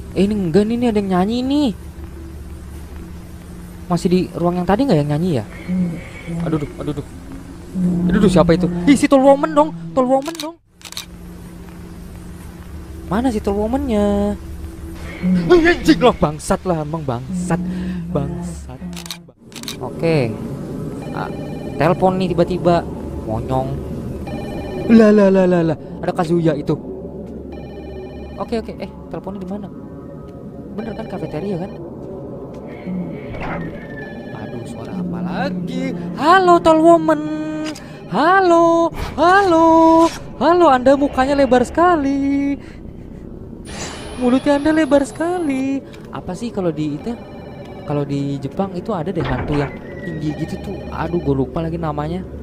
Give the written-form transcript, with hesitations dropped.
Ini enggak nih, ini ada yang nyanyi nih. Masih di ruang yang tadi nggak yang nyanyi ya? Aduh, duh, aduh, duh. Aduh, duh, siapa itu? Ih, si Tall Woman dong, Tall Woman dong. Mana si Tall Woman-nya? Anjing loh, bangsat lah, emang bangsat, bangsat. Oke, ah, telepon nih tiba-tiba, monyong. Lah lah lah lah lah, ada Kazuya itu. Oke oke, teleponnya di mana? Bener kan kafeteria kan? Aduh, suara apa lagi? Halo Tall Woman. Halo, halo, halo. Anda mukanya lebar sekali. Mulutnya Anda lebar sekali. Apa sih kalau di itu? Kalau di Jepang itu ada deh hantu yang tinggi gitu tuh. Aduh, gue lupa lagi namanya.